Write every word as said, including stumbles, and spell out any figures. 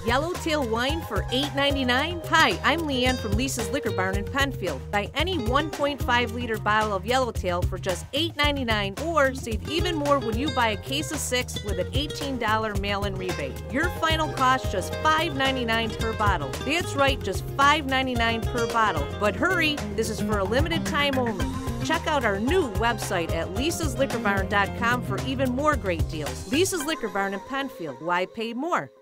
Yellowtail wine for eight ninety-nine? Hi, I'm Leanne from Lisa's Liquor Barn in Penfield. Buy any one point five liter bottle of Yellowtail for just eight ninety-nine, or save even more when you buy a case of six with an eighteen dollar mail-in rebate. Your final cost just five ninety-nine per bottle. That's right, just five ninety-nine per bottle. But hurry, this is for a limited time only. Check out our new website at lisas liquor barn dot com for even more great deals. Lisa's Liquor Barn in Penfield. Why pay more?